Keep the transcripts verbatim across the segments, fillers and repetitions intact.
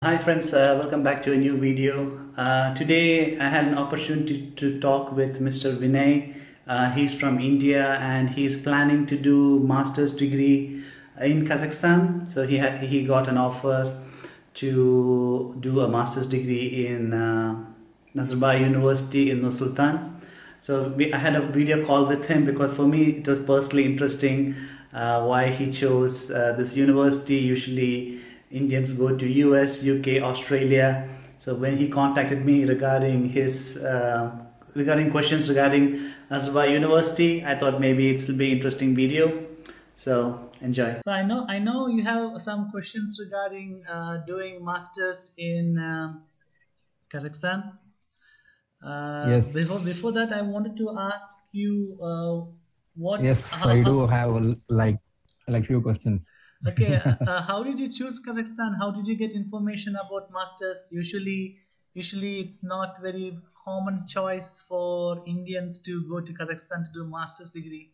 Hi friends, uh, welcome back to a new video. Uh, today I had an opportunity to talk with Mister Vinay. Uh, he's from India and he's planning to do master's degree in Kazakhstan. So he had, he got an offer to do a master's degree in uh, Nazarbayev University in Nur Sultan. So we, I had a video call with him because for me it was personally interesting uh, why he chose uh, this university. Usually Indians go to U S, U K, Australia. So when he contacted me regarding his uh, regarding questions regarding Nazarbayev University, I thought maybe it'll be interesting video. So enjoy. So I know I know you have some questions regarding uh, doing masters in um Kazakhstan. Uh, before before Yes, that, I wanted to ask you uh, what yes, how, I do how have l- like like few questions. okay, uh, uh, how did you choose Kazakhstan? How did you get information about masters? Usually, usually it's not very common choice for Indians to go to Kazakhstan to do master's degree.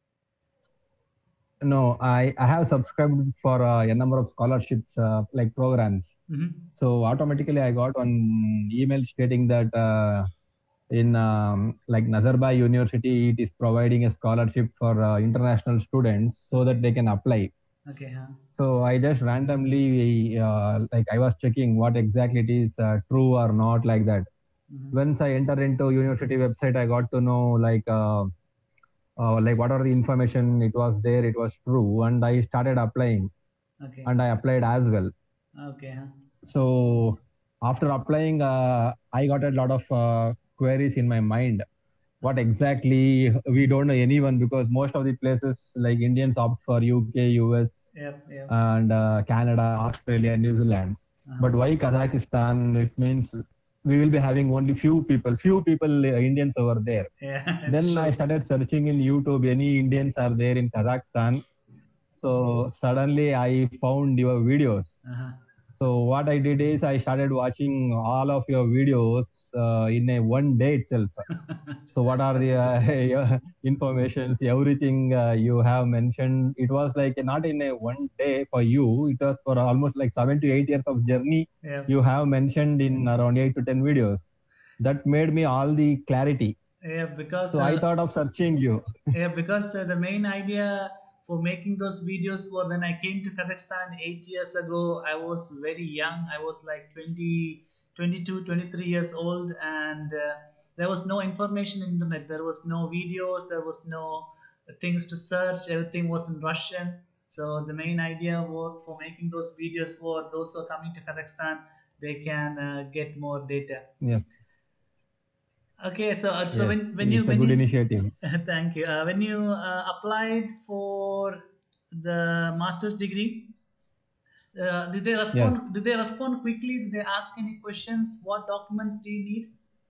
No, I I have subscribed for uh, a number of scholarships uh, like programs. Hmm. So automatically I got one email stating that uh, in um, like Nazarbayev University it is providing a scholarship for uh, international students so that they can apply. Okay, huh? So I just randomly uh, like I was checking what exactly it is uh, true or not like that. Hmm. Once I enter into university website, I got to know like uh, uh, like what are the information it was there, it was true, and I started applying, Okay, and I applied as well. okay, huh? So after applying, uh, I got a lot of uh, queries in my mind. What exactly we don't know anyone because most of the places like Indians opt for U K, U S, Yep, yep. and uh, Canada, Australia, New Zealand. Uh-huh. But why Kazakhstan? It means we will be having only few people, few people, uh, Indians over there. Yeah, it's Then I true. started searching in YouTube, any Indians are there in Kazakhstan. So suddenly I found your videos. Uh-huh. So what I did is I started watching all of your videos uh, in a one day itself. So what are the That's great. uh, informations, everything uh, you have mentioned? It was like not in a one day for you. It was for almost like seven to eight years of journey. Yep. You have mentioned in around eight to ten videos. That made me all the clarity. Yeah, because So I uh, thought of searching you. yeah, because uh, the main idea for making those videos were when I came to Kazakhstan eight years ago. I was very young. I was like twenty, twenty-two, twenty-three years old, and uh, there was no information in the internet. There was no videos. There was no things to search. Everything was in Russian. So the main idea was for making those videos for those who are coming to Kazakhstan, they can uh, get more data. Yes, Okay, so uh, so yes, when when you it's a when good you initiative. thank you. Uh, when you uh, applied for the master's degree, uh, did they respond? Yes. Did they respond quickly? Did they ask any questions? What documents do you need?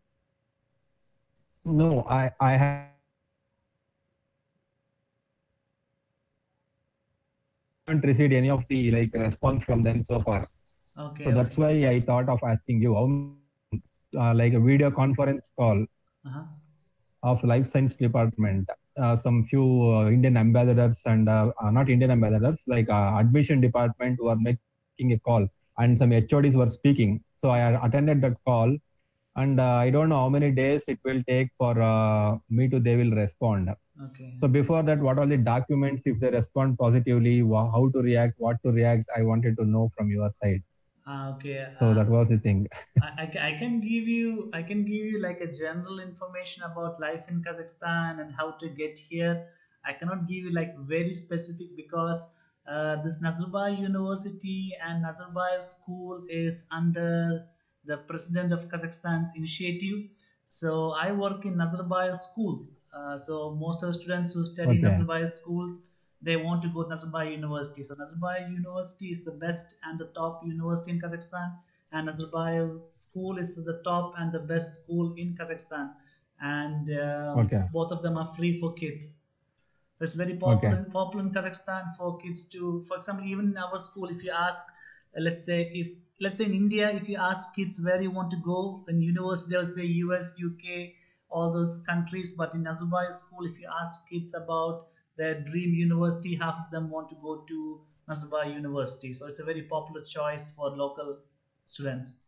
No, I I haven't received any of the like response from them so far. So that's why I thought of asking you how many days it will take Okay, for okay. uh, me to they will respond uh, like a video conference call Uh-huh. of life science department. Uh, some few uh, Indian ambassadors and uh, uh, not Indian ambassadors, like uh, admission department were making a call, and some H O Ds were speaking. So I attended that call, and uh, I don't know how many days it will take for uh, me to they will respond. Okay. So before that, what are the documents if they respond positively, wha- how to react, what to react? I wanted to know from your side. Uh, okay. So Uh, that was the thing. I, I, ca- I can give you I can give you like a general information about life in Kazakhstan and how to get here. I cannot give you like very specific because uh, this Nazarbayev University and Nazarbayev School is under the president of Kazakhstan's initiative. So I work in Nazarbayev School. Uh, so most of the students who study in Okay. Nazarbayev schools they want to go to Nazarbayev University. So Nazarbayev University is the best and the top university in Kazakhstan and Nazarbayev school is the top and the best school in Kazakhstan, and um, Okay. both of them are free for kids. So it's very Okay. popular popular in Kazakhstan for kids to, for example, even in our school, if you ask, uh, let's say if let's say in India, if you ask kids where you want to go in university, they'll say U S, U K, all those countries. But in Nazarbayev school, if you ask kids about their dream university, half of them want to go to Nazarbayev University. So it's a very popular choice for local. students.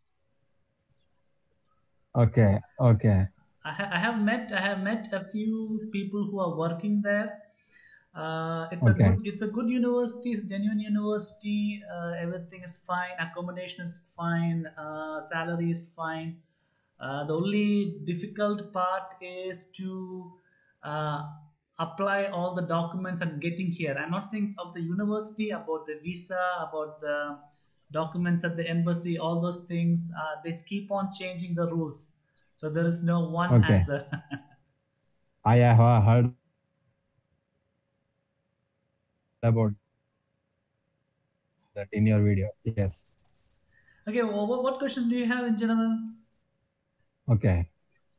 Okay, okay. I, ha- I have met I have met a few people who are working there. Uh, it's a Okay. good it's a good university. It's a genuine university. Uh, everything is fine. Accommodation is fine. Uh, salary is fine. Uh, the only difficult part is to uh, apply all the documents and getting here. I'm not saying of the university, about the visa, about the documents at the embassy, all those things. Uh, they keep on changing the rules. So there is no one Okay. answer. I have uh, heard about that in your video. Yes. Okay, well, what, what questions do you have in general? Okay.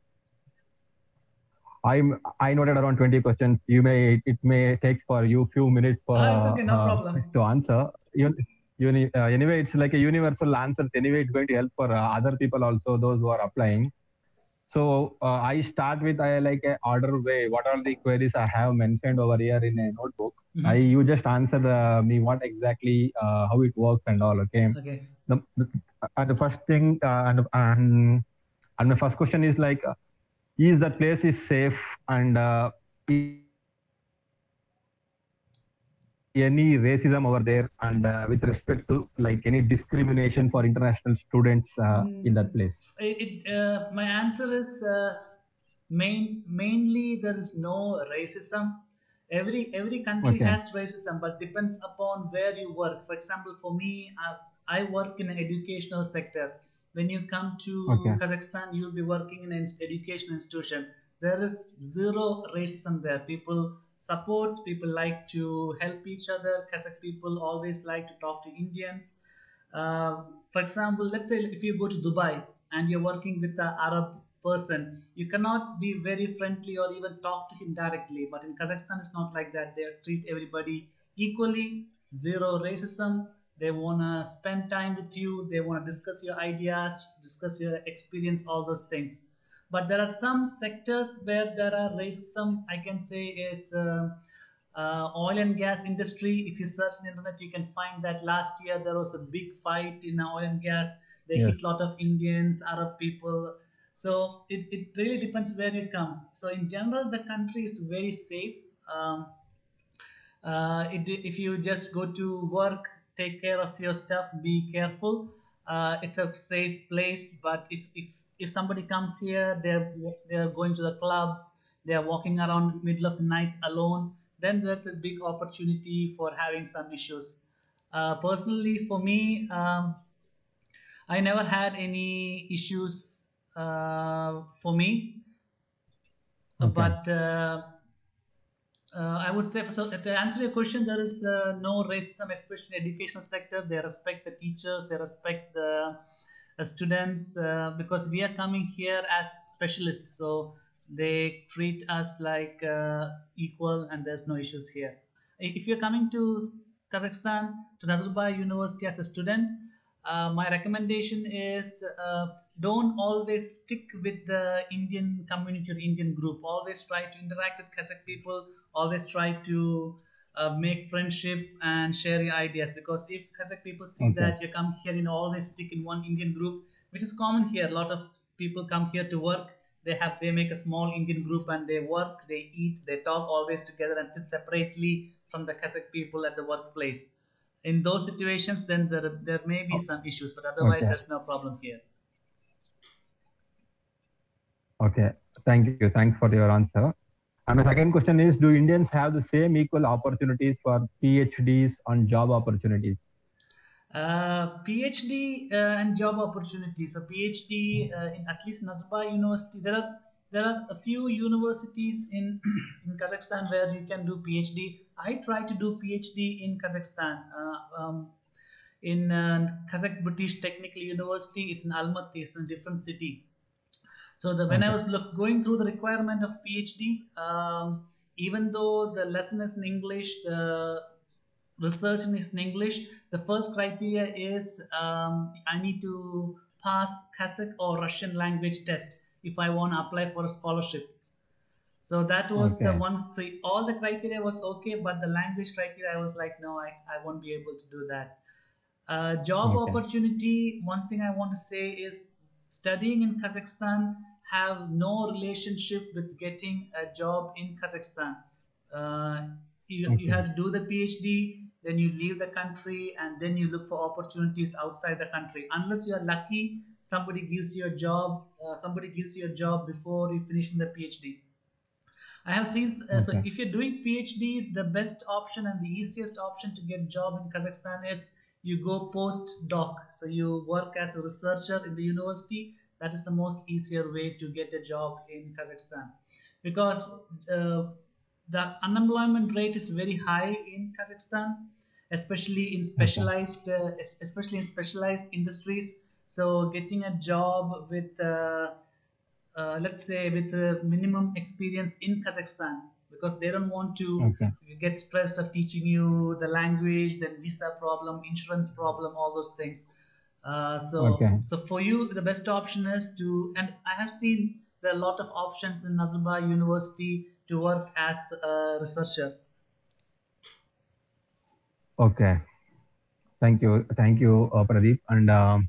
I'm I noted around twenty questions. You may it may take for you few minutes for Ah, it's okay, no uh, problem. to answer. You, uni, uh, anyway, it's like a universal answers. Anyway, it's going to help for uh, other people also, those who are applying. So uh, I start with I like a order way. What are the queries I have mentioned over here in a notebook? Mhm. I you just answer uh, me what exactly uh, how it works and all. Okay. Okay. The, the, uh, the first thing uh, and and and the first question is like, uh, is that place is safe and uh, any racism over there and uh, with respect to like any discrimination for international students uh, in that place? It, it, uh, my answer is uh, main mainly there is no racism. Every every country Okay. has racism, but depends upon where you work. For example, for me, I, I work in an educational sector. When you come to Okay. Kazakhstan, you'll be working in an education institution. There is zero racism there. People support. People like to help each other. Kazakh people always like to talk to Indians. Uh, for example, let's say if you go to Dubai and you're working with an Arab person, you cannot be very friendly or even talk to him directly. But in Kazakhstan, it's not like that. They treat everybody equally, zero racism. They want to spend time with you. They want to discuss your ideas, discuss your experience, all those things. But there are some sectors where there are racism. I can say is uh, uh, oil and gas industry. If you search on the internet, you can find that last year there was a big fight in oil and gas. They Yes. hit a lot of Indians, Arab people. So it, it really depends where you come. So in general, the country is very safe. Um, uh, it, if you just go to work, take care of your stuff, be careful. Uh, it's a safe place. But if, if if somebody comes here, they're they're going to the clubs, they're walking around middle of the night alone, then there's a big opportunity for having some issues. Uh, personally, for me, um, I never had any issues uh, for me, Uh, Okay. but uh, uh, I would say, so to answer your question, there is uh, no racism, especially in the educational sector. They respect the teachers, they respect the, the students uh, because we are coming here as specialists. So they treat us like uh, equal, and there's no issues here. If you're coming to Kazakhstan, to Nazarbayev University as a student, uh, my recommendation is uh, don't always stick with the Indian community or Indian group. Always try to interact with Kazakh people. Always try to uh, make friendship and share your ideas. Because if Kazakh people see Okay. that you come here, you know, always stick in one Indian group, which is common here. A lot of people come here to work. They have they make a small Indian group and they work, they eat, they talk always together and sit separately from the Kazakh people at the workplace. In those situations, then there, there may be O- some issues, but otherwise Okay. there's no problem here. Okay. Thank you. Thanks for your answer. And my second question is, do Indians have the same equal opportunities for PhDs and job opportunities? Uh, PhD uh, and job opportunities. So PhD uh, in at least Nazarbayev University. There are there are a few universities in in Kazakhstan where you can do PhD. I tried to do PhD in Kazakhstan. Uh, um, in uh, Kazakh British Technical University, it's in Almaty. It's in a different city. So the, when I Okay. was look, going through the requirement of PhD, um, even though the lesson is in English, the research is in English, the first criteria is um, I need to pass Kazakh or Russian language test if I want to apply for a scholarship. So that was the Okay. one. So all the criteria was okay, but the language criteria, I was like, no, I, I won't be able to do that. Uh, job Okay. opportunity, one thing I want to say is studying in Kazakhstan have no relationship with getting a job in Kazakhstan. Uh, you, you Okay. have to do the PhD, then you leave the country, and then you look for opportunities outside the country. Unless you are lucky, somebody gives you a job, uh, somebody gives you a job before you finish the PhD. I have seen, uh, so Okay. if you're doing PhD, the best option and the easiest option to get job in Kazakhstan is you go postdoc. So you work as a researcher in the university. That is the most easier way to get a job in Kazakhstan, because uh, the unemployment rate is very high in Kazakhstan, especially in Okay. specialized, uh, es- especially in specialized industries. So getting a job with uh, uh, let's say with a minimum experience in Kazakhstan, because they don't want to Okay. get stressed of teaching you the language, then visa problem, insurance problem, all those things. Uh, so, Okay. so for you, the best option is to, and I have seen there are a lot of options in Nazarbayev University to work as a researcher. Okay. Thank you. Thank you, uh, Pradeep. And um,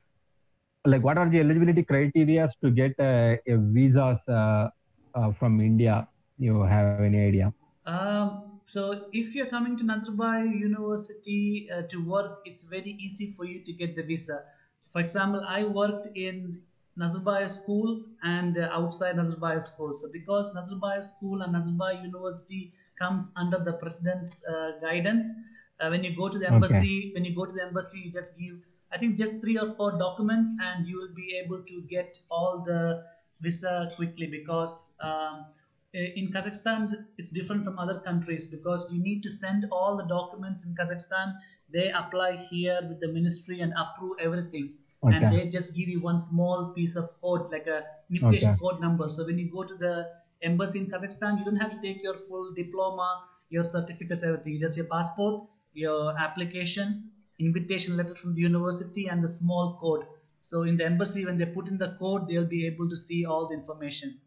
like, what are the eligibility criteria to get uh, a visas uh, uh, from India? You have any idea? Um, so if you're coming to Nazarbayev University uh, to work, it's very easy for you to get the visa. For example, I worked in Nazarbayev School and uh, outside Nazarbayev School. So because Nazarbayev School and Nazarbayev University comes under the president's uh, guidance, uh, when you go to the Okay. embassy, when you go to the embassy, you just give, I think, just three or four documents, and you will be able to get all the visa quickly, because um, in Kazakhstan, it's different from other countries, because you need to send all the documents in Kazakhstan. They apply here with the ministry and approve everything. And Okay. they just give you one small piece of code, like a Okay. invitation code number. So when you go to the embassy in Kazakhstan, you don't have to take your full diploma, your certificates, everything. Just your passport, your application, invitation letter from the university, and the small code. So in the embassy, when they put in the code, they'll be able to see all the information.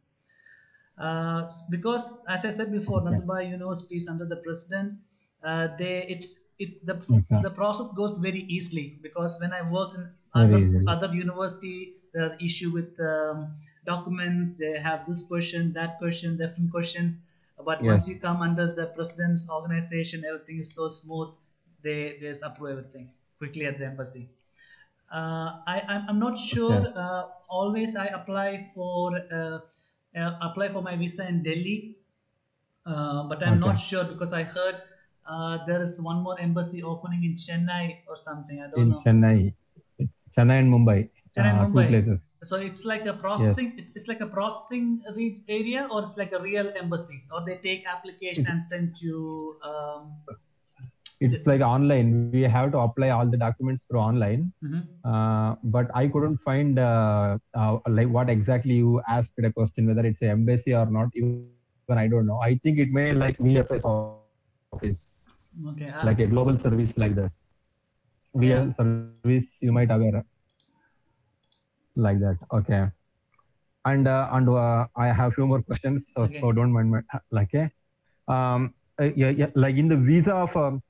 Uh, because, as I said before, Okay. Nazarbayev University is under the president. Uh, they it's it the Okay. the process goes very easily, because when I worked in Very other easily. other university, there are issue with um, documents. They have this question, that question, different question. But once Yes. you come under the president's organization, everything is so smooth. They they just approve everything quickly at the embassy. Uh, I, I'm, I'm not sure. Okay. Uh, always I apply for uh, uh, apply for my visa in Delhi, uh, but I'm Okay. not sure, because I heard uh, there is one more embassy opening in Chennai or something. I don't In know. Chennai, Chennai and Mumbai, Chennai and uh, two Mumbai. places. So it's like a Yes. processing. It's, it's like a processing re- area, or it's like a real embassy, or they take application It, and send to. Um, it's like online. We have to apply all the documents through online. mhm. Uh, but I couldn't find uh, uh, like what exactly you asked a question, whether it's an embassy or not. Even I don't know. I think it may like V F S office, Okay. like a Uh, global service like that. yeah. V F S service you might aware like that. Okay. And uh, and uh, I have few more questions, so, so Okay. don't mind my like eh. Um, uh, yeah, yeah, like in the visa of um,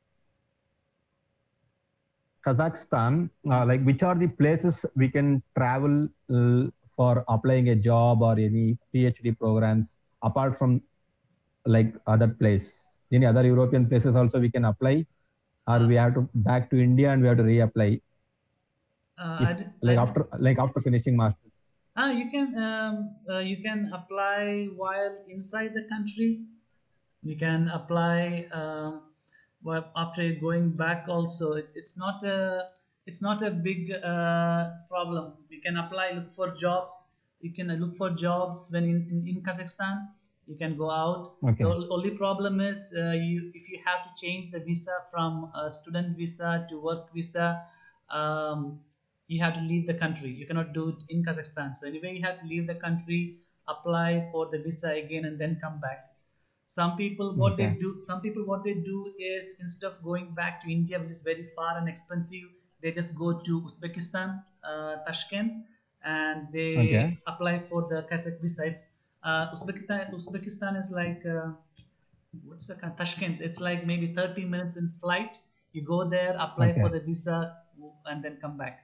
Kazakhstan, uh, like which are the places we can travel uh, for applying a job or any PhD programs apart from like other place? Any other European places also we can apply, or Uh, we have to back to India and we have to reapply uh, I if did, I like did, after like after finishing masters. Ah, you can um, uh, you can apply while inside the country. You can apply um, while after going back also. It, it's not a it's not a big uh, problem. You can apply, look for jobs. You can uh, look for jobs when in, in, in Kazakhstan. You can go out. The Okay. ol- only problem is uh, you if you have to change the visa from a student visa to work visa. Um, you have to leave the country. You cannot do it in Kazakhstan. So anyway, you have to leave the country, apply for the visa again, and then come back. Some people, what they Okay. do, some people, what they do is, instead of going back to India, which is very far and expensive, they just go to Uzbekistan, uh, Tashkent, and Okay. they apply for the Kazakh visa. It's, uh, Uzbekistan, Uzbekistan is like uh, what's the kind Tashkent? It's like maybe thirty minutes in flight. You go there, apply Okay. for the visa, and then come back.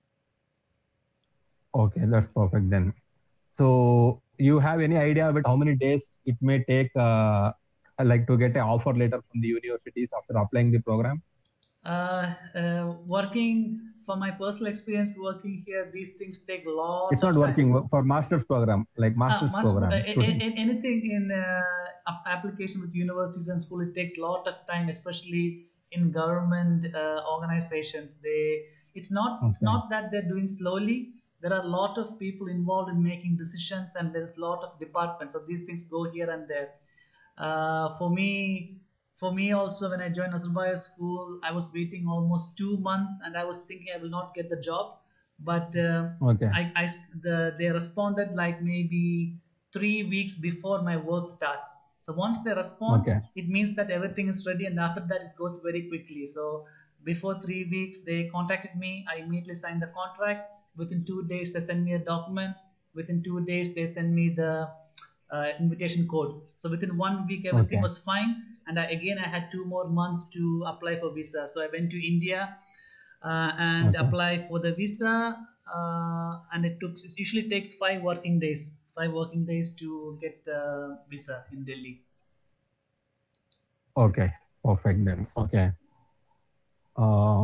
Okay, that's perfect then. So you have any idea about how many days it may take, uh, like to get an offer letter from the universities after applying the program? Uh, uh, working for my personal experience working here, these things take a lot It's not of time. working for master's program, like Uh, master's must, uh, program a- student. a- anything in uh, ap- application with universities and school, it takes a lot of time, especially in government uh, organizations. They, it's not, it's Okay. not that they're doing slowly. There are a lot of people involved in making decisions, and there's a lot of departments. So these things go here and there. Uh, for me, for me also, when I joined Nazarbayev school, I was waiting almost two months, and I was thinking I will not get the job. But uh, Okay. I, I the, they responded like maybe three weeks before my work starts. So once they respond, Okay. it means that everything is ready, and after that it goes very quickly. So before three weeks, they contacted me. I immediately signed the contract. Within two days, they send me the documents. Within two days, they send me the uh, invitation code. So within one week, everything Okay. was fine. And I, again, I had two more months to apply for visa. So I went to India uh, and Okay. apply for the visa. Uh, and it took it usually takes five working days, five working days to get the visa in Delhi. Okay. Perfect then. Okay. Uh,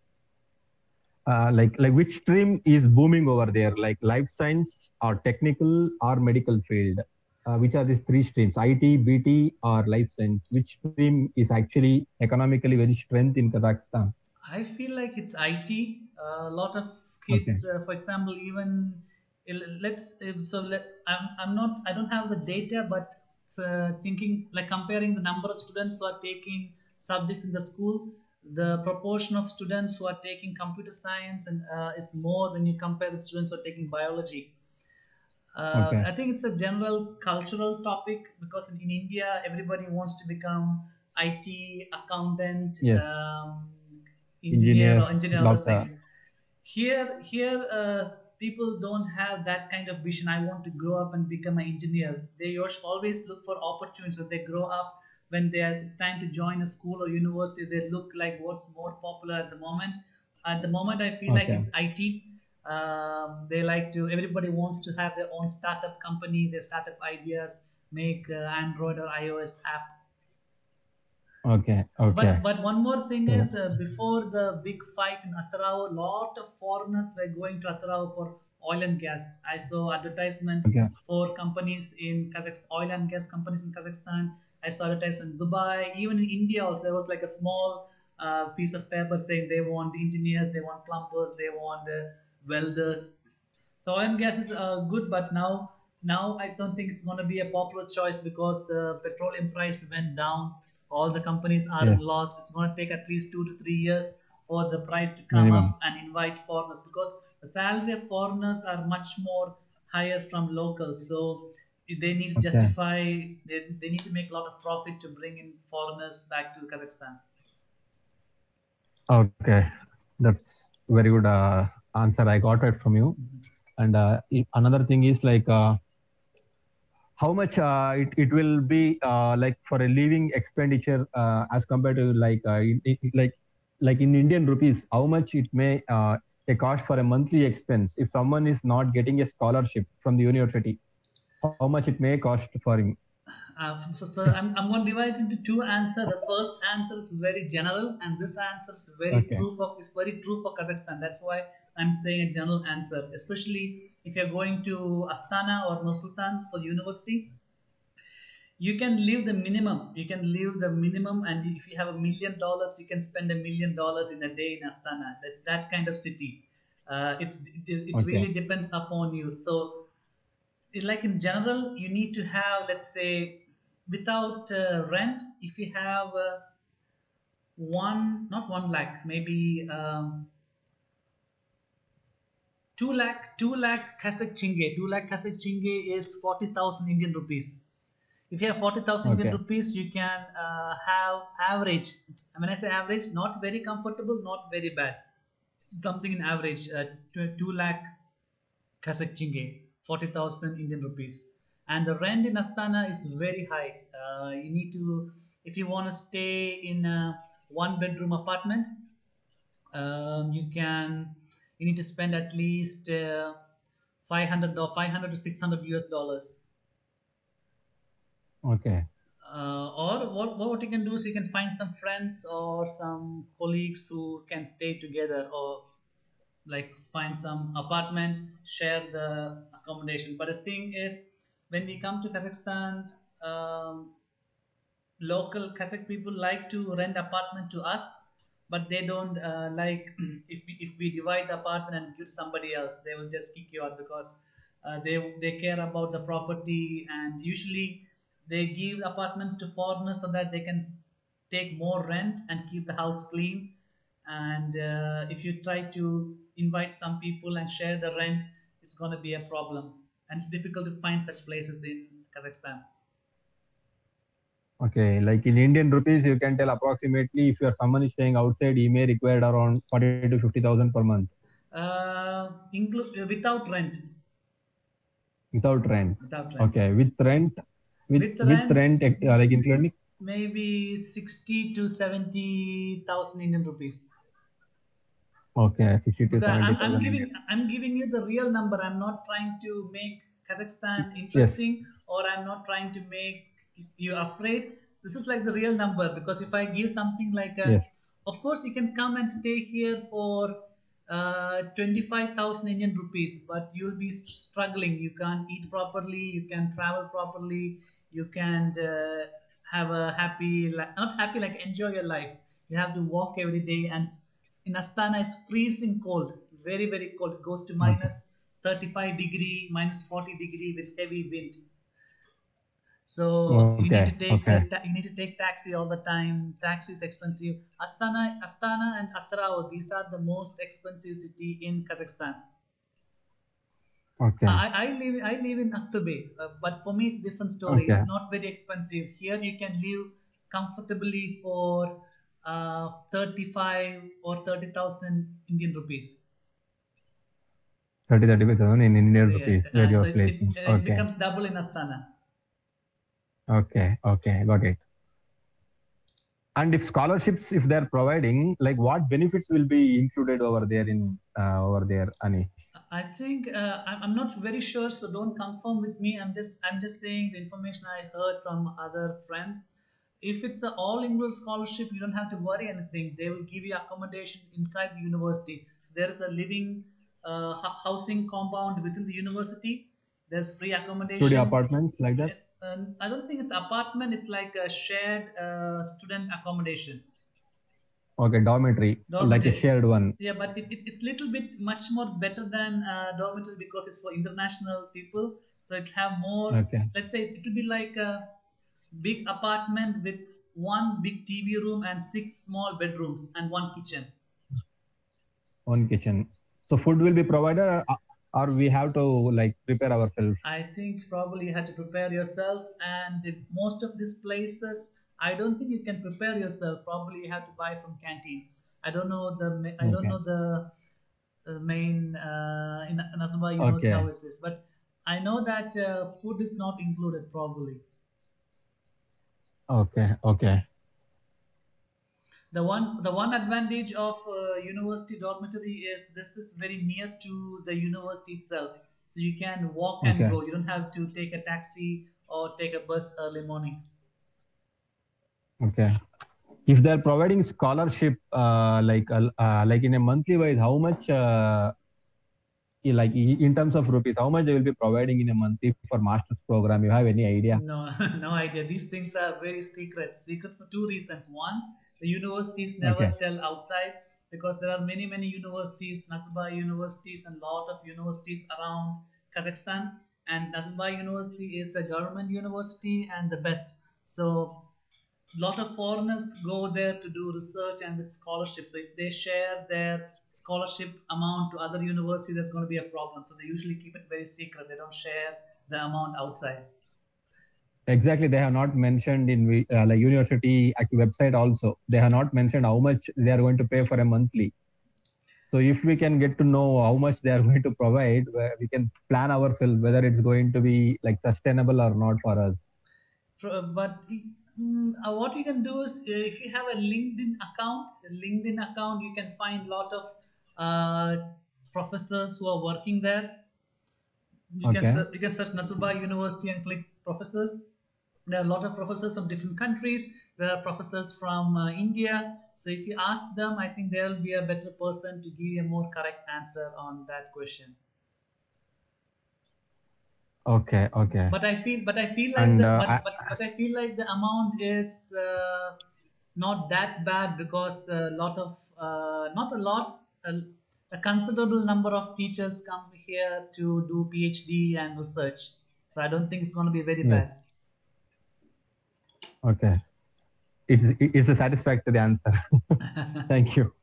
uh, like like which stream is booming over there? Like life science or technical or medical field? Uh, which are these three streams? I T, B T, or life science? Which stream is actually economically very strength in Kazakhstan? I feel like it's I T. Uh, a lot of Okay. kids, uh, for example, even il- let's if- so let, I'm, I'm not I don't have the data, but uh, thinking like comparing the number of students who are taking subjects in the school, the proportion of students who are taking computer science and uh, is more when you compare with students who are taking biology. Uh, Okay. I think it's a general cultural topic because in, in India, everybody wants to become I T, accountant, Yes. um, engineer, Engineer, or engineer, all those things. doctor. Here, here, uh, people don't have that kind of vision. I want to grow up and become an engineer. They us- always look for opportunities. When they grow up, when they are, it's time to join a school or university, they look like what's more popular at the moment. At the moment, I feel like Okay. it's I T. Um, they like to. Everybody wants to have their own startup company, their startup ideas, make uh, Android or iOS app. Okay. Okay. But but one more thing So is uh, before the big fight in Atharao, a lot of foreigners were going to Atharao for oil and gas. I saw advertisements okay. for companies in Kazakhstan, oil and gas companies in Kazakhstan. I saw advertisements in Dubai, even in India. Also, there was like a small uh, piece of paper saying they want engineers, they want plumbers, they want uh, welders. So oil and gas is uh, good, but now now I don't think it's going to be a popular choice because the petroleum price went down. All the companies are in Yes. loss. It's going to take at least two to three years for the price to come Minimum. up and invite foreigners because the salary of foreigners are much more higher from locals. So they need to Okay. justify. They, they need to make a lot of profit to bring in foreigners back to Kazakhstan. Okay. That's very good uh, answer. I got it from you. And uh, i- another thing is like uh, how much uh, it, it will be uh, like for a living expenditure uh, as compared to like uh, in, in- like like in Indian rupees, how much it may uh, a cost for a monthly expense if someone is not getting a scholarship from the university, how much it may cost for him? Uh, so, so I'm, I'm going to divide it into two answers. The first answer is very general, and this answer is very Okay. true for is very true for Kazakhstan. That's why I'm saying a general answer, especially if you're going to Astana or Nur-Sultan for university. You can live the minimum. You can live the minimum, and if you have a million dollars, you can spend a million dollars in a day in Astana. That's that kind of city. Uh, it's it, it Okay. really depends upon you. So like in general you need to have, let's say, without uh, rent, if you have uh, one not one lakh, maybe um, two lakh two lakh Kazakh chinge. Two lakh Kazakh chinge is forty thousand Indian rupees. If you have forty thousand Indian Okay. rupees, you can uh, have average. It's, when I say average, not very comfortable, not very bad, something in average, uh, two, two lakh Kazakh Chinge, forty thousand Indian rupees. And the rent in Astana is very high. Uh, you need to, if you want to stay in a one bedroom apartment. Um, you can you need to spend at least uh, five hundred or five hundred to six hundred U S dollars. Okay. Uh, or what, what you can do is you can find some friends or some colleagues who can stay together, or like find some apartment, share the accommodation. But the thing is, when we come to Kazakhstan, um, local Kazakh people like to rent apartment to us, but they don't uh, like if we, if we divide the apartment and give somebody else, they will just kick you out, because uh, they they care about the property, and usually they give apartments to foreigners so that they can take more rent and keep the house clean. And uh, if you try to invite some people and share the rent, it's going to be a problem, and it's difficult to find such places in Kazakhstan. Okay, like in Indian rupees, you can tell approximately if you are someone is staying outside, he may require around forty to fifty thousand per month. Uh, include uh, without rent. Without rent. Without rent. Okay, with rent, with With with rent, rent, uh, like including maybe sixty to seventy thousand Indian rupees. okay, sixty to Because seventy I'm, I'm thousand. giving I'm giving you the real number. I'm not trying to make Kazakhstan interesting, Yes. or I'm not trying to make you afraid. This is like the real number, because if I give something like a, Yes. of course you can come and stay here for uh, twenty-five thousand Indian rupees, but you'll be struggling. You can't eat properly, you can travel properly, you can't uh, have a happy, li- not happy, like enjoy your life. You have to walk every day, and in Astana it's freezing cold, very very cold. It goes to Okay. minus thirty-five degree, minus forty degree with heavy wind. So you need Okay. to take Okay. uh, ta- you need to take taxi all the time. Taxi is expensive. Astana, Astana and Atrao, these are the most expensive city in Kazakhstan. Okay. I, I live I live in Aktobe, uh, but for me it's a different story. Okay. It's not very expensive. Here you can live comfortably for uh, thirty-five or thirty thousand Indian rupees. thirty, thirty-five thousand in Indian Yeah, rupees where uh, you so are it, it, placing. uh, it Okay. becomes double in Astana. Okay. Okay. Got it. And if scholarships, if they're providing, like what benefits will be included over there in uh, over there, Anish? I think uh, I'm I'm not very sure, so don't confirm with me. I'm just I'm just saying the information I heard from other friends. If it's an all-English scholarship, you don't have to worry anything. They will give you accommodation inside the university. So there is a living uh, hou- housing compound within the university. There's free Studio accommodation. apartments like that? And I don't think it's apartment. It's like a shared uh, student accommodation. Okay, dormitory, like a Dormitory. shared one. Yeah, but it, it, it's little bit much more better than uh, dormitory, because it's for international people. So it have more. Okay. Let's say it, it'll be like a big apartment with one big T V room and six small bedrooms and one kitchen. One kitchen. So food will be provided, or, or we have to like prepare ourselves. I think probably you have to prepare yourself, and if most of these places, I don't think you can prepare yourself. Probably you have to buy from canteen. I don't know the ma- I don't Okay. know the uh, main uh, in Nazarbayev University Okay. how it is, but I know that uh, food is not included probably. Okay. Okay. The one the one advantage of uh, university dormitory is this is very near to the university itself, so you can walk and Okay. go. You don't have to take a taxi or take a bus early morning. Okay. If they're providing scholarship, uh, like uh, uh, like in a monthly wise, how much, uh, like in terms of rupees, how much they will be providing in a monthly for master's program? You have any idea? No, no idea. These things are very secret. Secret for two reasons. One, the universities never Okay. tell outside, because there are many, many universities, Nazarbayev universities, and lot of universities around Kazakhstan. And Nazarbayev University is the government university and the best. So lot of foreigners go there to do research and with scholarships. So if they share their scholarship amount to other universities, there's going to be a problem. So they usually keep it very secret. They don't share the amount outside. Exactly. They have not mentioned in we- uh, like university act- website also. They have not mentioned how much they are going to pay for a monthly. So if we can get to know how much they are going to provide, where we can plan ourselves whether it's going to be like sustainable or not for us. Pro- But Mm, uh, what you can do is uh, if you have a LinkedIn account, a LinkedIn account, you can find a lot of uh, professors who are working there. You can Okay. ser- you can search Nazarbayev University and click professors. There are a lot of professors from different countries. There are professors from uh, India. So if you ask them, I think they'll be a better person to give you a more correct answer on that question. Okay. Okay. But I feel, but I feel like And the, uh, but I, but but I feel like the amount is uh, not that bad because a lot of, uh, not a lot, a, a considerable number of teachers come here to do PhD and research. So I don't think it's going to be very bad. yes. Okay. It's it's a satisfactory answer. Thank you.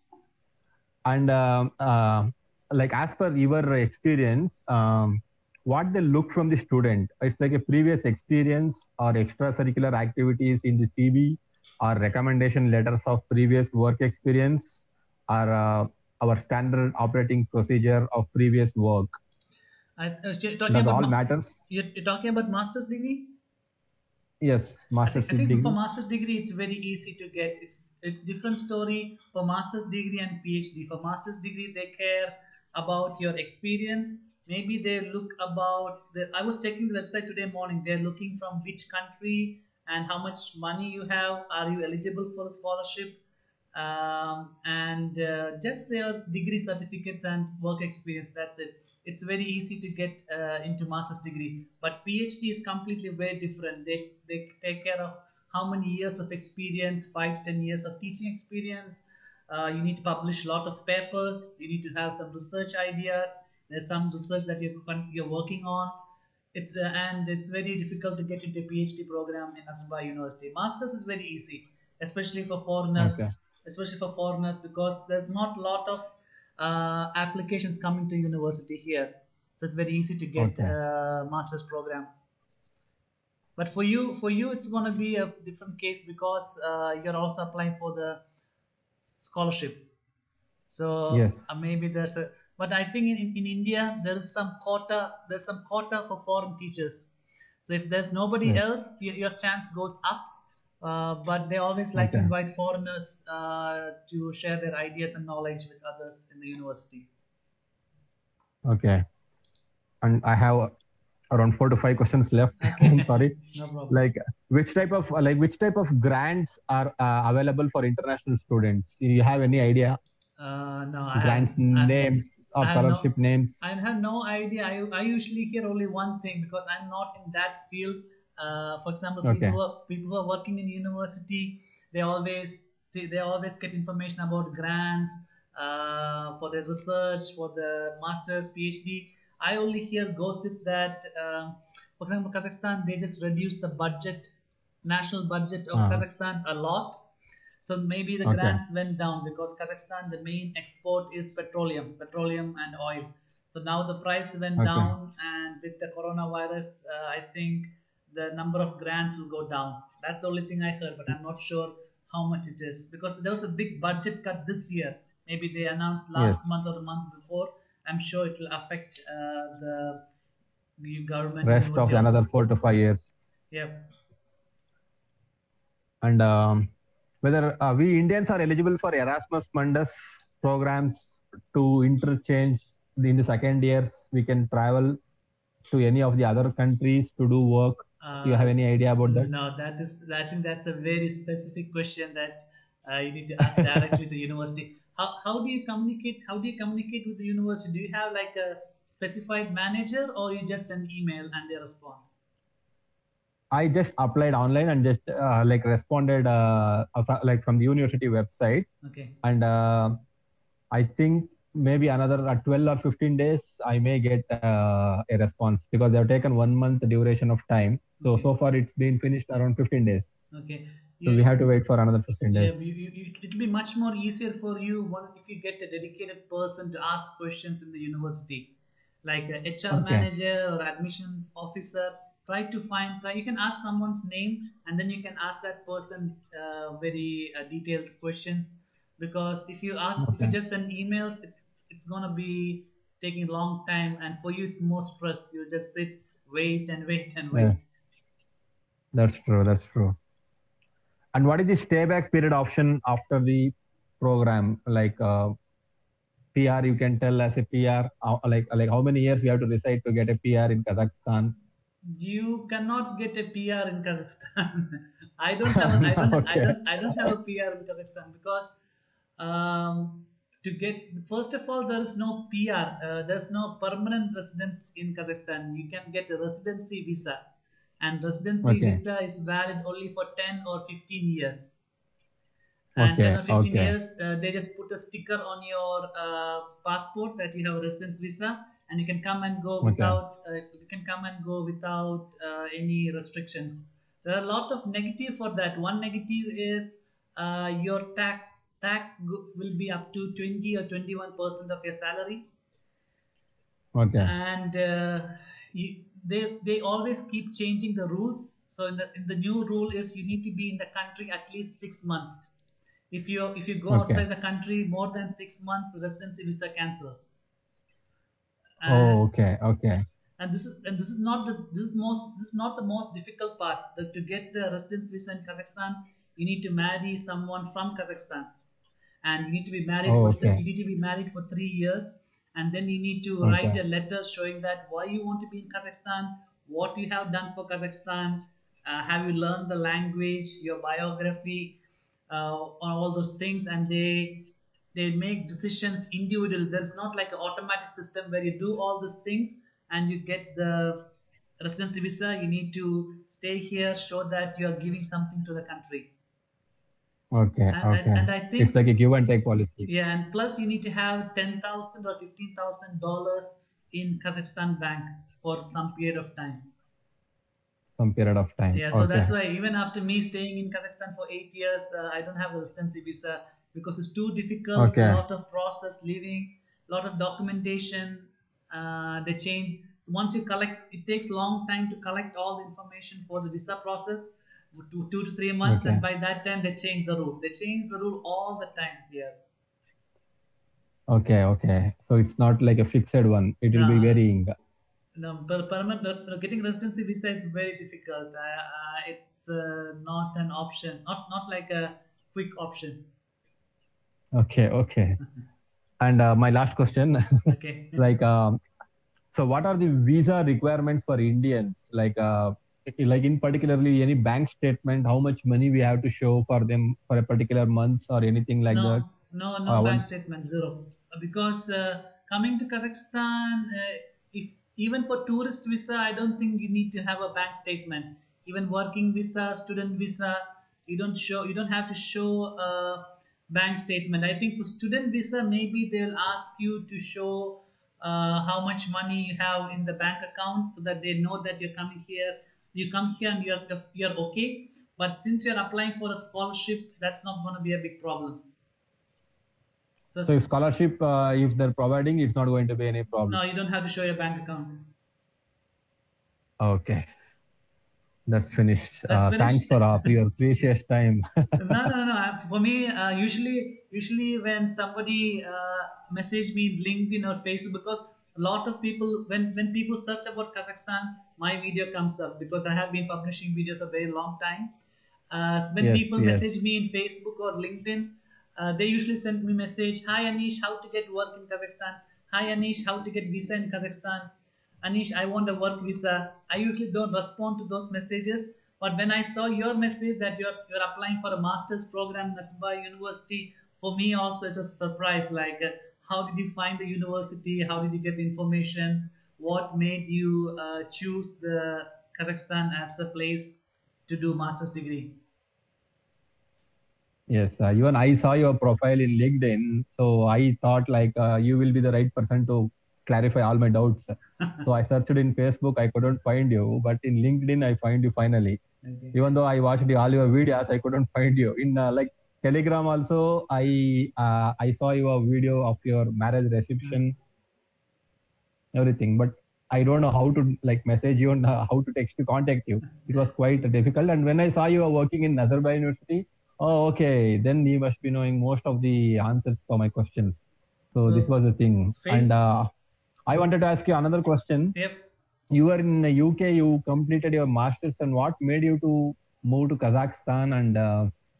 And um, uh, like as per your experience, um, what they look from the student, it's like a previous experience or extracurricular activities in the C V or recommendation letters of previous work experience or uh, our standard operating procedure of previous work. I, uh, so you're talking Does about all ma- matters? you're, you're talking about master's degree. Yes, I think master's I think for degree. master's degree it's very easy to get. It's it's different story for master's degree and PhD. For master's degree, they care about your experience. Maybe they look about the. I was checking the website today morning. They're looking from which country and how much money you have. Are you eligible for the scholarship? Um, and uh, just their degree certificates and work experience. That's it. It's very easy to get uh, into master's degree, but PhD is completely very different. They they take care of how many years of experience, five ten years of teaching experience. Uh, you need to publish a lot of papers. You need to have some research ideas. There's some research that you're you're working on. It's uh, and it's very difficult to get into a PhD program in Nazarbayev University. Masters is very easy, especially for Okay. foreigners, especially for foreigners because there's not a lot of uh, applications coming to university here, so it's very easy to get Okay. a master's program. But for you, for you, it's going to be a different case because uh, you're also applying for the scholarship. So uh, Yes. maybe there's a, but I think in, in India there is some quota. There's some quota for foreign teachers. So if there's nobody Yes. else, your, your chance goes up. Uh, but they always like to Okay. invite foreigners uh, to share their ideas and knowledge with others in the university. Okay. And I have around four to five questions left. Okay, I'm sorry. no problem. Like which type of like which type of grants are uh, available for international students? Do you have any idea? Uh, no, I have, Grants I, names or I have scholarship no, names? I have no idea. I, I usually hear only one thing because I'm not in that field. Uh, for example, people Okay. who are people who are working in university, they always they, they always get information about grants uh, for their research, for the masters, PhD. I only hear gossips that, um, for example, Kazakhstan they just reduced the budget, national budget of Uh, Kazakhstan a lot, so maybe the okay. grants went down because Kazakhstan, the main export is petroleum, petroleum and oil. So now the price went Okay. down, and with the coronavirus, uh, I think the number of grants will go down. That's the only thing I heard, but I'm not sure how much it is because there was a big budget cut this year. Maybe they announced Yes. last month or the month before. I'm sure it will affect uh, the the government Rest of university another also. four to five years. Yeah. And um, whether uh, we Indians are eligible for Erasmus Mundus programs to interchange in the second years, we can travel to any of the other countries to do work. Do you have Uh, any idea about that? no, that is. I think that's a very specific question that uh, you need to ask directly to the university. How, how do you communicate? How do you communicate with the university? Do you have like a specified manager, or you just send email and they respond? I just applied online and just uh, like responded uh, of- like from the university website, Okay. and uh, I think maybe another uh, twelve or fifteen days I may get uh, a response because they have taken one month duration of time. So Okay. so far it's been finished around fifteen days. Okay. So we You, have to wait for another fifteen yeah, days. you, you, you- it'll be much more easier for you one, if you get a dedicated person to ask questions in the university, like a H R Okay. manager or admission officer. Try to find. Try, you can ask someone's name, and then you can ask that person uh, very uh, detailed questions. Because if you ask, if you Okay. just send emails, it's it's gonna be taking a long time, and for you it's more stress. You just sit, wait and wait and wait. Yes, that's true. That's true. And what is the stay back period option after the program? Like uh, P R, you can tell as a P R, uh, like like how many years we have to reside to get a P R in Kazakhstan? You cannot get a P R in Kazakhstan. I don't have a, I don't I Okay. don't I don't have a P R in Kazakhstan because um, to get first of all there is no P R. Uh, there's no permanent residence in Kazakhstan. You can get a residency visa, and residency Okay. visa is valid only for ten or fifteen years. And ten Okay. or fifteen Okay. years, uh, they just put a sticker on your uh, passport that you have a residence visa, and you can come and go Okay. without uh, you can come and go without uh, any restrictions. There are a lot of negative for that. One negative is uh, your tax tax go- will be up to twenty or twenty-one percent of your salary, Okay. and uh, you, they they always keep changing the rules. So in the in the new rule is you need to be in the country at least six months. If you if you go Okay. outside the country more than six months, the residency visa cancels. Oh, And okay. Okay. and this is and this is not the this is most this is not the most difficult part. That to get the residence visa in Kazakhstan, you need to marry someone from Kazakhstan, and you need to be married Oh, for th- okay. you need to be married for three years, and then you need to write Okay. a letter showing that why you want to be in Kazakhstan, what you have done for Kazakhstan, uh, have you learned the language, your biography, uh, all those things, and they they make decisions individual. There's not like an automatic system where you do all these things and you get the residency visa. You need to stay here, show that you are giving something to the country, Okay. and and, Okay. and I It's think like a give and take policy. yeah, and plus you need to have ten thousand or fifteen thousand dollars in Kazakhstan bank for some period of time. Some period of time. Yeah, so Okay. that's why even after me staying in Kazakhstan for eight years, uh, I don't have a residency visa because it's too difficult. A Okay. lot of process, living, lot of documentation. Uh, they change. So once you collect, it takes long time to collect all the information for the visa process, two, two to three months, Okay. and by that time they change the rule. They change the rule all the time here. Okay. Okay. So it's not like a fixed one. It will be No, varying. no, per- permanent uh, getting residency visa is very difficult. Uh, uh, it's uh, not an option, not not like a quick option. Okay. Okay. And uh, my last question, Okay. like, um, so what are the visa requirements for Indians? Like, uh, like in particularly any bank statement, how much money we have to show for them for a particular month or anything like that? No, no, no Uh, bank one, statement, zero. Because uh, coming to Kazakhstan, uh, if even for tourist visa, I don't think you need to have a bank statement. Even working visa, student visa, you don't show, you don't have to show a bank statement. I think for student visa, maybe they will ask you to show uh, how much money you have in the bank account so that they know that you're coming here. You come here and you're you're okay. But since you're applying for a scholarship, that's not going to be a big problem. So so if scholarship, uh, if they're providing, it's not going to be any problem. no, you don't have to show your bank account. Okay. That's finished. That's Uh, thanks finished. for uh, your precious time. No, no, no. Uh, For me, uh, usually, usually when somebody uh, message me in LinkedIn or Facebook, because a lot of people, when when people search about Kazakhstan, my video comes up because I have been publishing videos a very long time. Uh, when Yes. people Yes. message me in Facebook or LinkedIn, uh, they usually send me message, "Hi Anish, how to get work in Kazakhstan? Hi Anish, how to get visa in Kazakhstan? Anish, I want a work visa." I usually don't respond to those messages, but when I saw your message that you're you're applying for a master's program in Nasba University, for me also it was a surprise. Like, uh, how did you find the university? How did you get the information? What made you uh, choose the Kazakhstan as a place to do master's degree? Yes, uh, even I saw your profile in LinkedIn, so I thought like uh, you will be the right person to clarify all my doubts. So I searched in Facebook, I couldn't find you, but in LinkedIn I find you finally. Okay. Even though I watched all your videos, I couldn't find you. In uh, like Telegram also, I uh, I saw your video of your marriage reception, everything, but I don't know how to like message you and uh, how to text to contact you. It was quite difficult. And when I saw you are working in Nazarbayev University, oh, okay, then you must be knowing most of the answers for my questions. So So, this was the thing. face- And uh, I wanted to ask you another question. Yep. You were in the U K, you completed your masters, and what made you to move to Kazakhstan? And uh,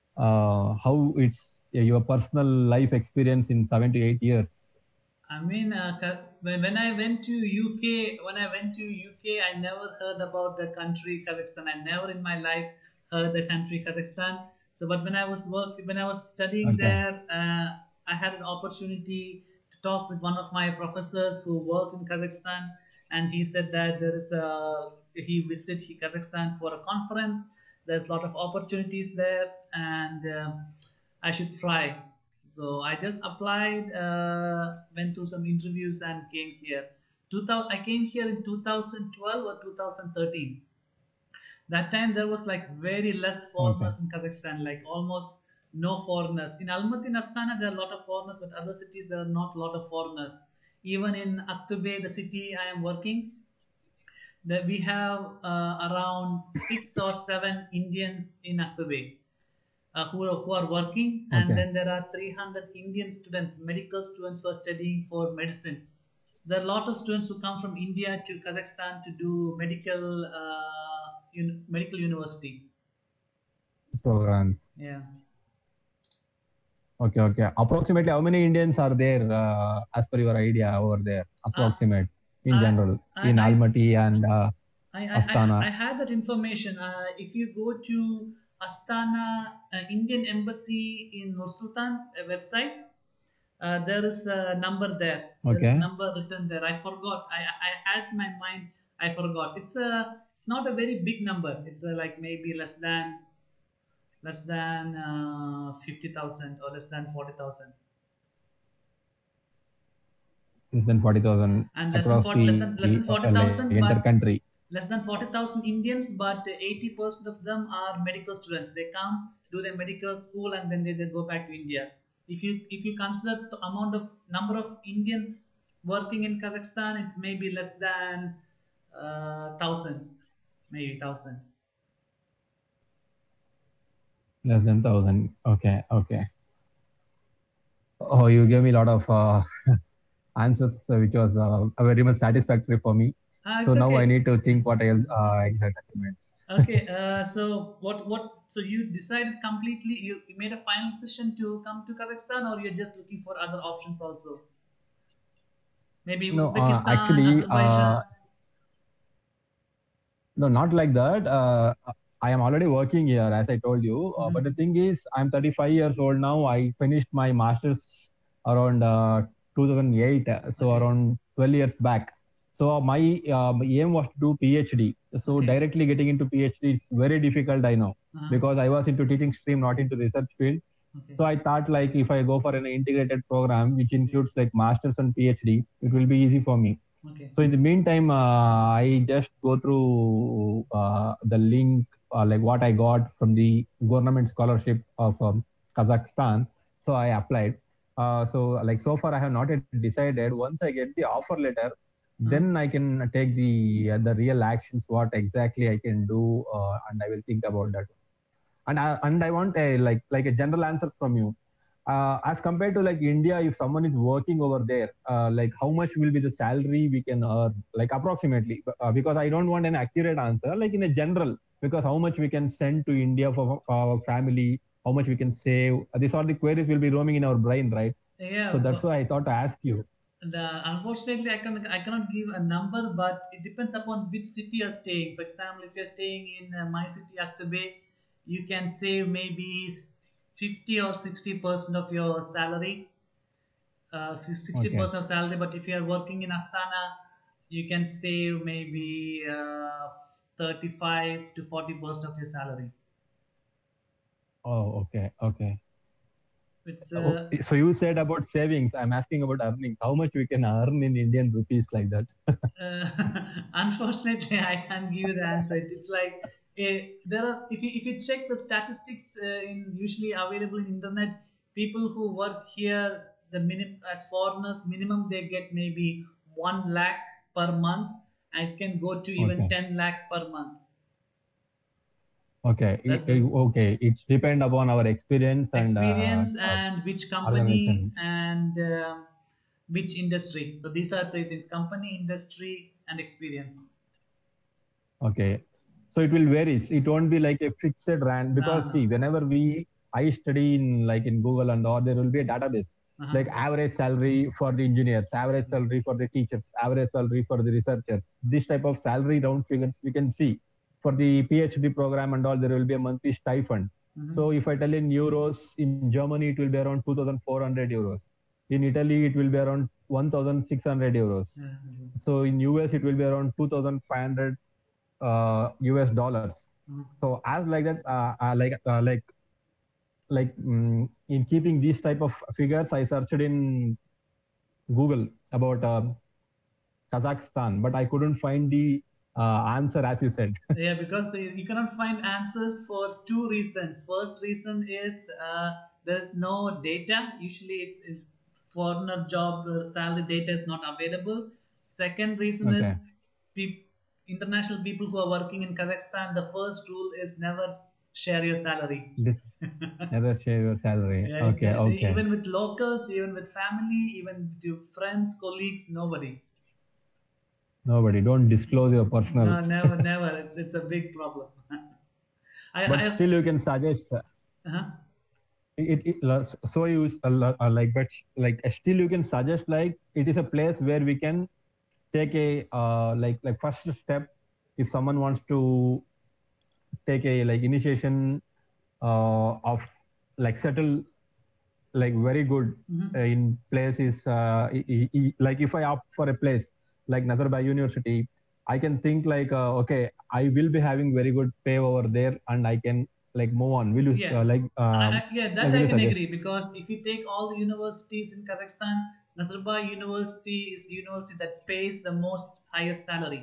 uh, how it's uh, your personal life experience in seven to eight years. I mean, uh, Ka- when, when I went to U K, when I went to U K, I never heard about the country Kazakhstan. I never in my life heard the country Kazakhstan. So, but when I was work, when I was studying Okay. there, uh, I had an opportunity to talk with one of my professors who worked in Kazakhstan, and he said that there is a he visited Kazakhstan for a conference. There's a lot of opportunities there, and uh, I should try. So I just applied, uh, went through some interviews, and came here. two thousand, I came here in two thousand twelve or two thousand thirteen. That time there was like very less Okay. foreigners in Kazakhstan, like almost no foreigners. In Almaty and Astana, there are a lot of foreigners, but other cities there are not a lot of foreigners. Even in Aktobe, the city I am working, that we have uh, around six or seven Indians in Aktobe uh, who, are, who are working, and Okay. then there are three hundred Indian students, medical students who are studying for medicine. There are a lot of students who come from India to Kazakhstan to do medical uh, un- medical university. Programs. Yeah. Okay. Okay. Approximately how many Indians are there uh, as per your idea over there? Uh, Approximate in I, general in I, Almaty and uh, I, I, I, Astana. I had that information. Uh, if you go to Astana uh, Indian Embassy in Nur Sultan uh, website, uh, there is a number there. There is a Okay. number written there. I forgot. I, I had in my mind. I forgot. It's a. It's not a very big number. It's a, like maybe less than less than uh, fifty thousand or less than forty thousand. Less than forty thousand And less than across forty, less the than less than uh, forty like thousand, entire but country. less than forty thousand Indians, but eighty percent of them are medical students. They come, do their medical school, and then they just go back to India. If you if you consider the amount of number of Indians working in Kazakhstan, it's maybe less than uh, thousand, maybe thousand. Less than thousand. Okay. Okay. Oh, you gave me a lot of uh, answers, uh, which was uh, very much satisfactory for me. Ah, So it's now I okay. need to think what else uh, I have documents. Okay. Uh, so what what? So you decided completely. You, you made a final decision to come to Kazakhstan, or you're just looking for other options also? Maybe No, uh, Uzbekistan, actually, uh, Azerbaijan. no, not like that. Uh, I am already working here, as I told you. Uh, but the Mhm. thing is, I'm thirty-five years old now. I finished my master's around uh, two thousand eight, so Okay. around twelve years back. So my, uh, my aim was to do PhD. So Okay. directly getting into PhD is very difficult, I know, Uh-huh. because I was into teaching stream, not into research field. Okay. So I thought like if I go for an integrated program, which Okay. includes like masters and PhD, it will be easy for me. Okay. So in the meantime, uh, I just go through uh, the link, uh, like what I got from the government scholarship of um, Kazakhstan. So I applied. Uh, so like so far, I have not yet decided. Once I get the offer letter, Uh-huh. then I can take the uh, the real actions. What exactly I can do, uh, and I will think about that. And I, and I want a like like a general answer from you, uh, as compared to like India. If someone is working over there, uh, like how much will be the salary we can earn, like approximately? Uh, because I don't want an accurate answer, like in a general, because how much we can send to India for, for our family, how much we can save. Uh, these are the queries will be roaming in our brain, right? So Yeah, that's but why I thought to ask you. the unfortunately I can I cannot give a number, but it depends upon which city you're staying. For example, if you're staying in uh, my city, Aktobe, you can save maybe fifty or sixty percent of your salary, uh, sixty Okay. percent of salary. But if you're working in Astana, you can save maybe uh, thirty-five to forty percent of your salary. Oh, okay, okay. It's Oh, uh, so you said about savings. I'm asking about earning. How much we can earn in Indian rupees like that? uh, unfortunately, I can't give you the answer. It- It's like uh, there are if you if you check the statistics uh, in usually available in internet, people who work here, the minim as foreigners, minimum they get maybe one lakh per month, and it can go to even Okay. ten lakh per month. Okay, i- That's the i- okay. It's depend upon our experience and uh, experience uh, and which company organization. and um which industry. So these are three things: company, industry, and experience. Okay, so it will vary. It won't be like a fixed rand, because No, see, no. whenever we I study in like in Google and all, there will be a database. Uh-huh. Like average salary for the engineers, average salary for the teachers, average salary for the researchers. This type of salary round figures we can see. For the PhD program and all, there will be a monthly stipend. Mm-hmm. So if I tell in euros, in Germany it will be around two thousand four hundred euros. In Italy it will be around one thousand six hundred euros. Mm-hmm. So in U S it will be around two thousand five hundred uh, U S dollars. Mm-hmm. So as like that, uh, uh, like uh, like like um, in keeping these type of figures, I searched in Google about uh, Kazakhstan, but I couldn't find the uh, answer as you said. Yeah, because the, you cannot find answers for two reasons. First reason is uh, there's no data. Usually it, foreigner job uh, salary data is not available. Second reason okay. is pe- international people who are working in Kazakhstan, the first rule is never share your salary. This, never share your salary. Yeah, okay, okay. Even with locals, even with family, even to friends, colleagues, nobody. Nobody. Don't disclose your personal. No, never, never. It's it's a big problem. I, but I, still, you can suggest. Uh-huh. It, it so you uh, like, but like still you can suggest like it is a place where we can take a uh, like like first step if someone wants to take a like initiation uh, of like settle like very good mm-hmm. uh, in places uh, e- e- like if I opt for a place like Nazarbayev University, I can think like uh, okay, I will be having very good pay over there and I can like move on. Will you yeah. uh, like um, I, yeah that I can suggest? Agree, because if you take all the universities in Kazakhstan, Nazarbayev University is the university that pays the most highest salary.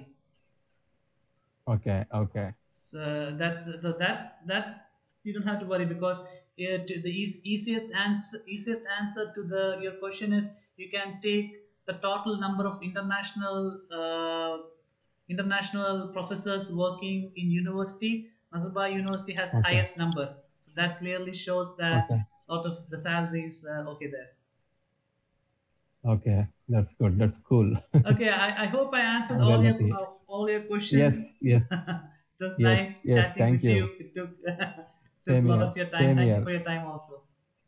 Okay, okay. So that's so that that you don't have to worry, because uh, to the e- easiest answer easiest answer to the your question is you can take the total number of international uh, international professors working in university. Nazarbayev University has the okay. highest number, so that clearly shows that okay. out of the salaries uh, okay there. Okay, that's good. That's cool. Okay, I, I hope I answered all your uh, all your questions. Yes, yes. It was yes, nice yes, chatting with you. you. It took, took a lot here. of your time. Same Thank here. you for your time also.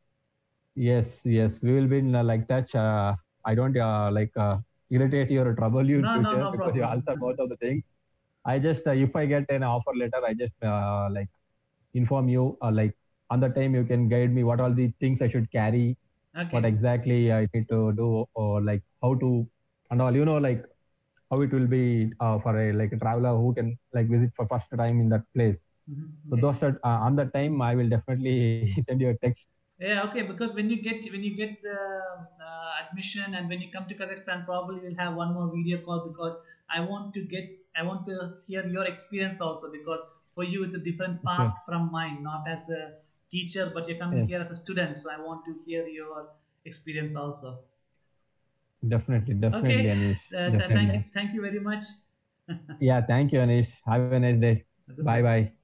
Yes, yes. We will be in uh, like touch. Uh, I don't uh, like uh, irritate you or trouble you no, in future no, no because problem. you answer both of the things. I just uh, if I get an offer letter, I just uh, like inform you. Uh, like on the time you can guide me what all the things I should carry. Okay. What exactly I need to do, or like how to and all. You know, like how it will be uh, for a like a traveler who can like visit for first time in that place. Mm-hmm. So yeah. those are, uh, on that time I will definitely send you a text. Yeah, okay. Because when you get when you get the uh, admission and when you come to Kazakhstan, probably we'll have one more video call, because I want to get I want to hear your experience also, because for you it's a different path sure. from mine. Not as a teacher, but you're coming yes. here as a student, so I want to hear your experience also. Definitely, definitely, okay. Anish. Uh, definitely. Thank you, thank you very much. Yeah, thank you, Anish. Have a nice day. Bye, bye.